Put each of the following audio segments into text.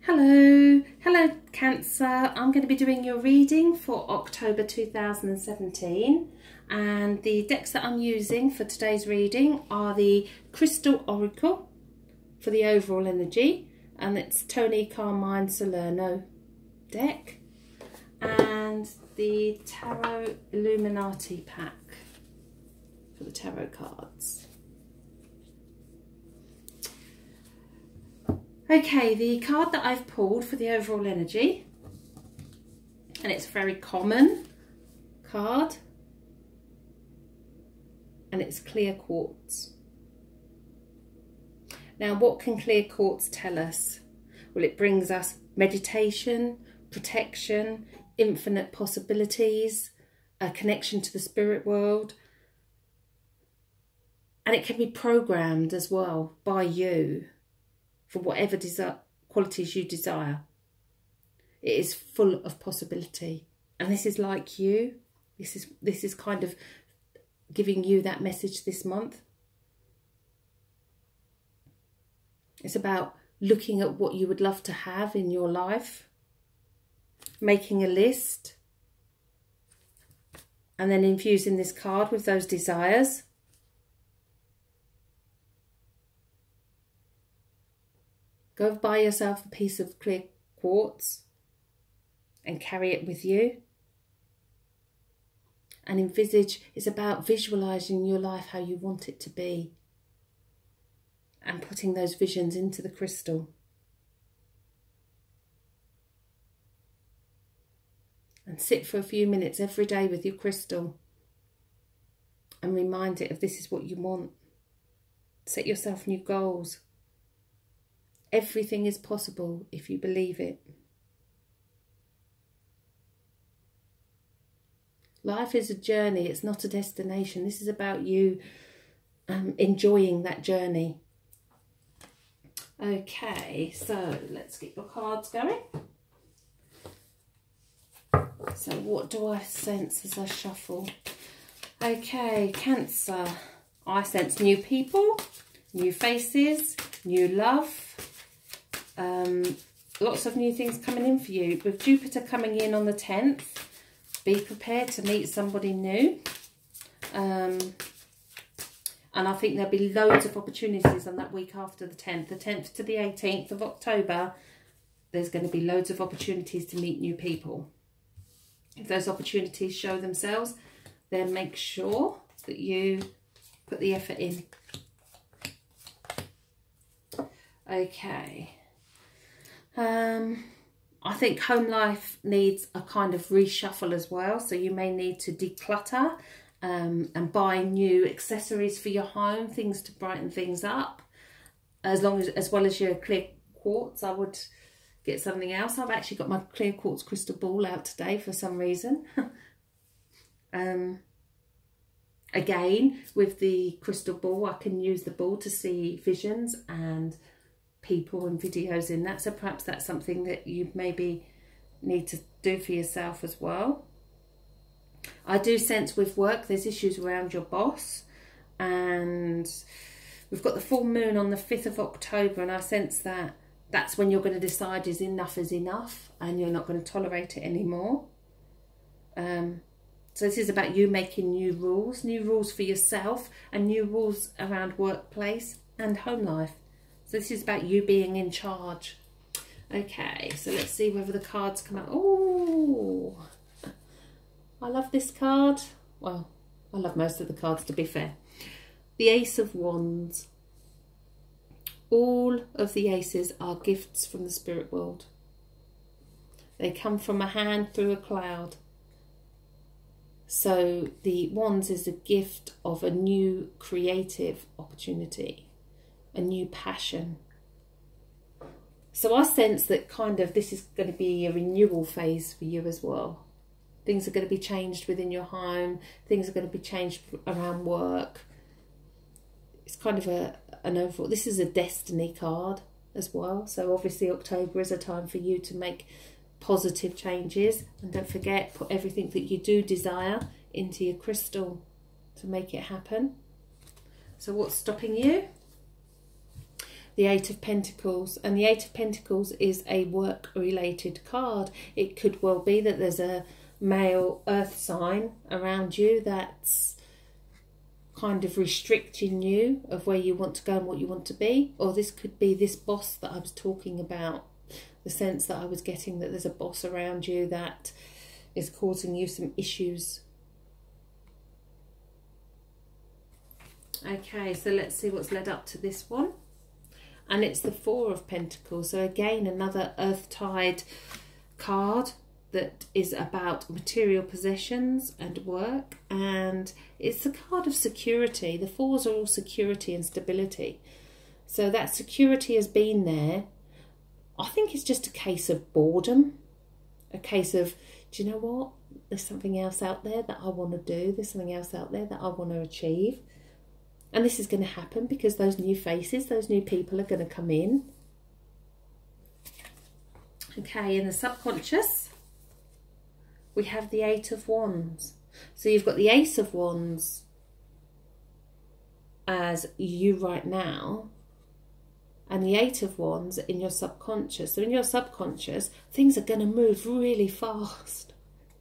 Hello Cancer. I'm going to be doing your reading for October 2017, and the decks that I'm using for today's reading are the Crystal Oracle for the overall energy, and it's Tony Carmine Salerno deck, and the Tarot Illuminati pack for the tarot cards. Okay, the card that I've pulled for the overall energy, and it's a very common card, and it's clear quartz. Now, what can clear quartz tell us? Well, it brings us meditation, protection, infinite possibilities, a connection to the spirit world, and it can be programmed as well by you for whatever qualities you desire. It is full of possibility, and this is like you. This is kind of giving you that message this month. It's about looking at what you would love to have in your life, making a list, and then infusing this card with those desires. Go buy yourself a piece of clear quartz and carry it with you. And envisage, it's about visualising your life how you want it to be, and putting those visions into the crystal. And sit for a few minutes every day with your crystal and remind it of this is what you want. Set yourself new goals. Everything is possible if you believe it. Life is a journey, it's not a destination. This is about you enjoying that journey. Okay, so let's get your cards going. So what do I sense as I shuffle? Okay, Cancer. I sense new people, new faces, new love. Lots of new things coming in for you. With Jupiter coming in on the 10th, be prepared to meet somebody new. And I think there'll be loads of opportunities on that week after the 10th. The 10th to the 18th of October, there's going to be loads of opportunities to meet new people. If those opportunities show themselves, then make sure that you put the effort in. Okay. I think home life needs a kind of reshuffle as well. So you may need to declutter and buy new accessories for your home, things to brighten things up. As well as your clear quartz, I would get something else. I've actually got my clear quartz crystal ball out today for some reason. Again, with the crystal ball, I can use the ball to see visions and people and videos in that, so perhaps that's something that you maybe need to do for yourself as well. I do sense with work there's issues around your boss, and we've got the full moon on the 5th of October, and I sense that that's when you're going to decide is enough, and you're not going to tolerate it anymore. So this is about you making new rules for yourself, and new rules around workplace and home life. So this is about you being in charge. Okay, so let's see whether the cards come out. Oh, I love this card. Well, I love most of the cards, to be fair. The Ace of Wands. All of the aces are gifts from the spirit world. They come from a hand through a cloud. So the Wands is a gift of a new creative opportunity, a new passion. So I sense that kind of this is going to be a renewal phase for you as well. Things are going to be changed within your home. Things are going to be changed around work. It's kind of an overall. This is a destiny card as well. So obviously October is a time for you to make positive changes. And don't forget, put everything that you do desire into your crystal to make it happen. So what's stopping you? the Eight of Pentacles, and the Eight of Pentacles is a work-related card. It could well be that there's a male earth sign around you that's kind of restricting you of where you want to go and what you want to be, or this could be this boss that I was talking about, the sense that I was getting that there's a boss around you that is causing you some issues. Okay, so let's see what's led up to this one. And it's the Four of Pentacles. So again, another earth-tide card that is about material possessions and work. And it's the card of security. The fours are all security and stability. So that security has been there. I think it's just a case of boredom. A case of, do you know what? There's something else out there that I want to do. There's something else out there that I want to achieve. And this is going to happen because those new faces, those new people are going to come in. Okay, in the subconscious, we have the Eight of Wands. So you've got the Ace of Wands as you right now, and the Eight of Wands in your subconscious. So in your subconscious, things are going to move really fast.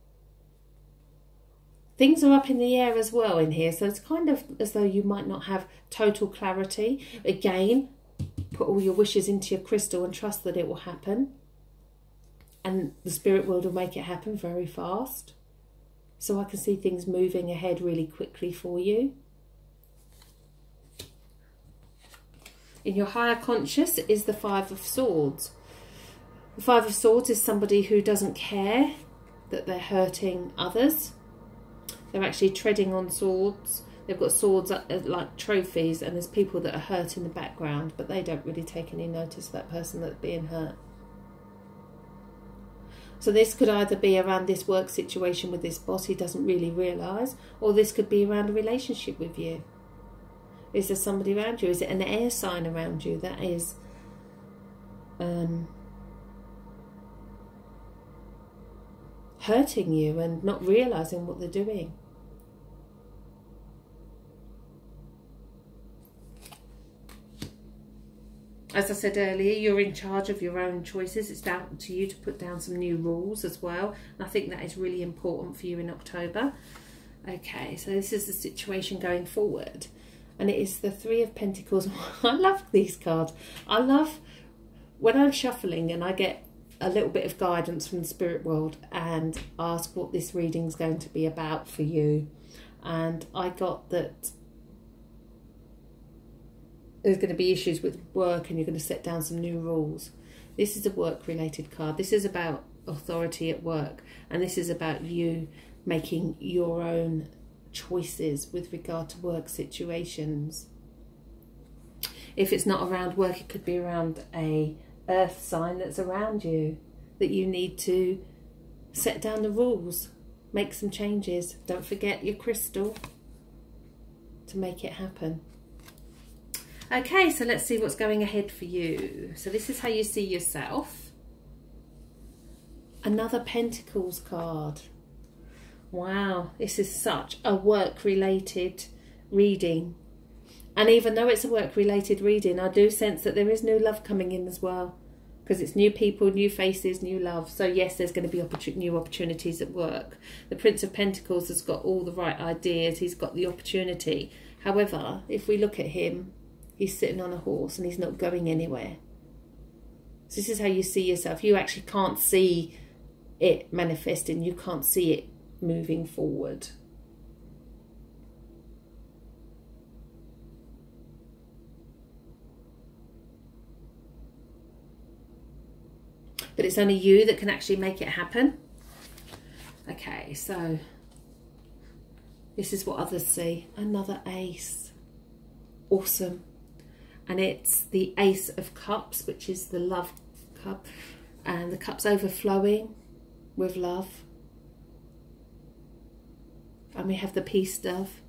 Things are up in the air as well in here, so it's kind of as though you might not have total clarity. Again, put all your wishes into your crystal and trust that it will happen. And the spirit world will make it happen very fast. So I can see things moving ahead really quickly for you. In your higher conscious is the Five of Swords. The Five of Swords is somebody who doesn't care that they're hurting others. They're actually treading on swords. They've got swords like trophies, and there's people that are hurt in the background, but they don't really take any notice of that person that's being hurt. So this could either be around this work situation with this boss he doesn't really realise, or this could be around a relationship with you. Is there somebody around you? Is it an air sign around you that is hurting you and not realising what they're doing? As I said earlier, you're in charge of your own choices. It's down to you to put down some new rules as well. And I think that is really important for you in October. Okay, so this is the situation going forward. And it is the Three of Pentacles. I love these cards. I love when I'm shuffling and I get a little bit of guidance from the spirit world and ask what this reading's going to be about for you. And I got that there's going to be issues with work and you're going to set down some new rules. This is a work-related card. This is about authority at work, and this is about you making your own choices with regard to work situations. If it's not around work, it could be around a earth sign that's around you that you need to set down the rules, make some changes. Don't forget your crystal to make it happen. Okay, so let's see what's going ahead for you. So this is how you see yourself. Another Pentacles card. Wow, this is such a work-related reading. And even though it's a work-related reading, I do sense that there is new love coming in as well. Because it's new people, new faces, new love. So yes, there's going to be new opportunities at work. The Prince of Pentacles has got all the right ideas. He's got the opportunity. However, if we look at him, he's sitting on a horse and he's not going anywhere. So this is how you see yourself. You actually can't see it manifesting. You can't see it moving forward. But it's only you that can actually make it happen. Okay, so this is what others see. Another ace. Awesome. And it's the Ace of Cups, which is the love cup. And the cup's overflowing with love. And we have the Peace Dove.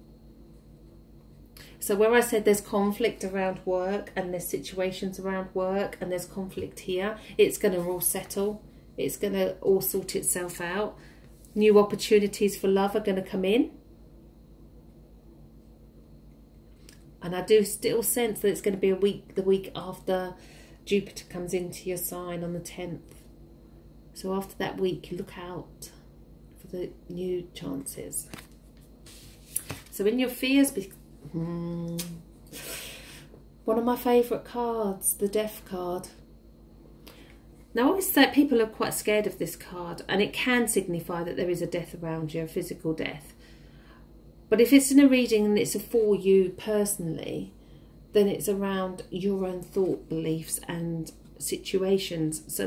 So where I said there's conflict around work and there's situations around work and there's conflict here, it's going to all settle. It's going to all sort itself out. New opportunities for love are going to come in. And I do still sense that it's going to be the week after Jupiter comes into your sign on the 10th. So after that week, you look out for the new chances. So in your fears, one of my favourite cards, the Death card. Now, I always say people are quite scared of this card, and it can signify that there is a death around you, a physical death. But if it's in a reading and it's for you personally, then it's around your own thought, beliefs and situations. So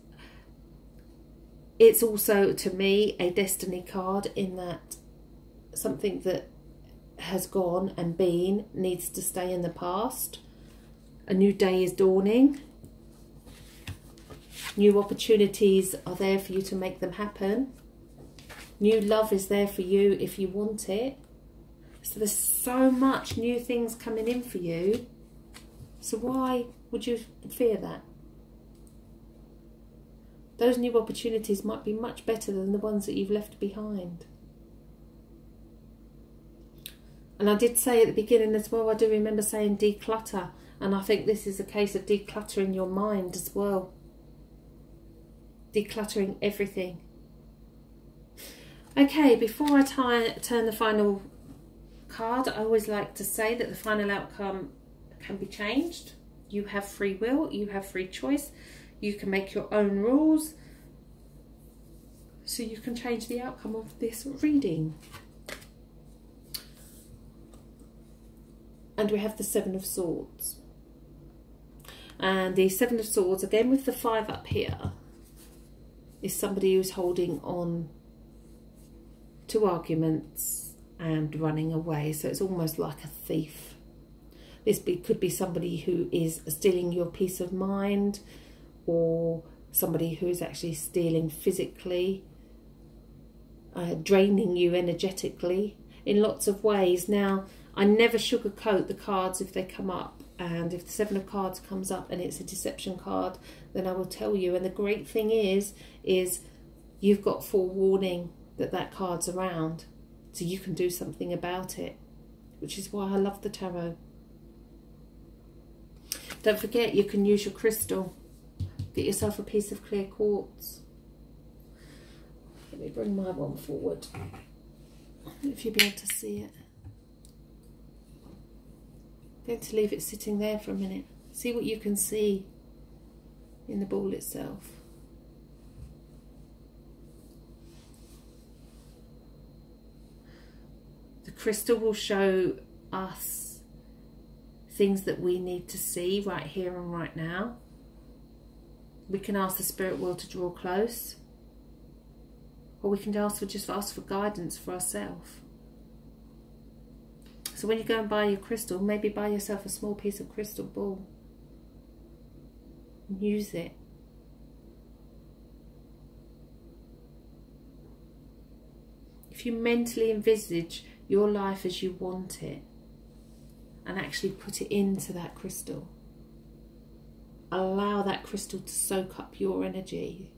it's also, to me, a destiny card, in that something that has gone and been needs to stay in the past. A new day is dawning. New opportunities are there for you to make them happen. New love is there for you if you want it. So there's so much new things coming in for you. So why would you fear that? Those new opportunities might be much better than the ones that you've left behind. And I did say at the beginning as well, I do remember saying declutter. And I think this is a case of decluttering your mind as well. Decluttering everything. Okay, before I turn the final card, I always like to say that the final outcome can be changed. You have free will, you have free choice, you can make your own rules, so you can change the outcome of this reading. And we have the Seven of Swords. And the Seven of Swords, again with the 5 up here, is somebody who's holding on to arguments and running away. So it's almost like a thief. This could be somebody who is stealing your peace of mind, or somebody who is actually stealing physically, draining you energetically in lots of ways. Now, I never sugarcoat the cards if they come up, and if the 7 of Cards comes up and it's a deception card, then I will tell you. And the great thing is you've got forewarning that card's around, so you can do something about it, which is why I love the tarot. Don't forget, you can use your crystal. Get yourself a piece of clear quartz. Let me bring my one forward, if you'll be able to see it. I'm going to leave it sitting there for a minute. See what you can see in the ball itself. The crystal will show us things that we need to see right here and right now. We can ask the spirit world to draw close, or we can just ask for guidance for ourselves. So when you go and buy your crystal, maybe buy yourself a small piece of crystal ball and use it. If you mentally envisage your life as you want it and actually put it into that crystal, allow that crystal to soak up your energy.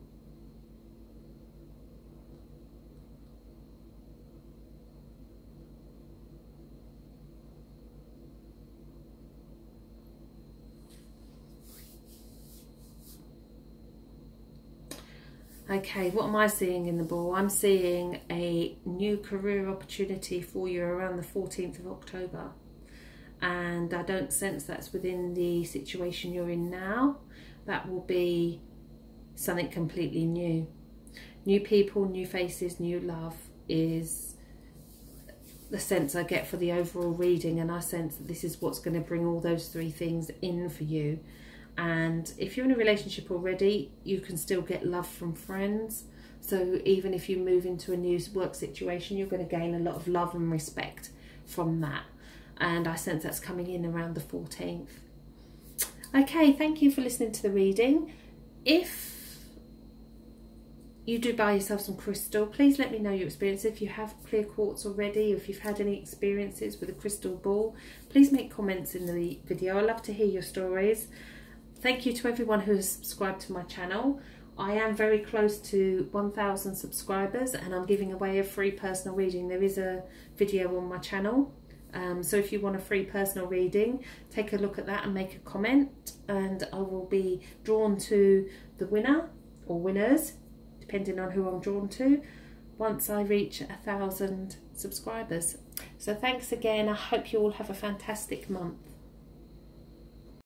Okay, what am I seeing in the ball? I'm seeing a new career opportunity for you around the 14th of October. And I don't sense that's within the situation you're in now. That will be something completely new. New people, new faces, new love is the sense I get for the overall reading. And I sense that this is what's going to bring all those 3 things in for you. And if you're in a relationship already, you can still get love from friends. So even if you move into a new work situation, you're going to gain a lot of love and respect from that. And I sense that's coming in around the 14th. Okay, thank you for listening to the reading. If you do buy yourself some crystal, please let me know your experience. If you have clear quartz already, if you've had any experiences with a crystal ball, please make comments in the video. I love to hear your stories. Thank you to everyone who has subscribed to my channel. I am very close to 1,000 subscribers, and I'm giving away a free personal reading. There is a video on my channel So if you want a free personal reading, take a look at that and make a comment, and I will be drawn to the winner or winners, depending on who I'm drawn to, once I reach 1,000 subscribers. So thanks again. I hope you all have a fantastic month.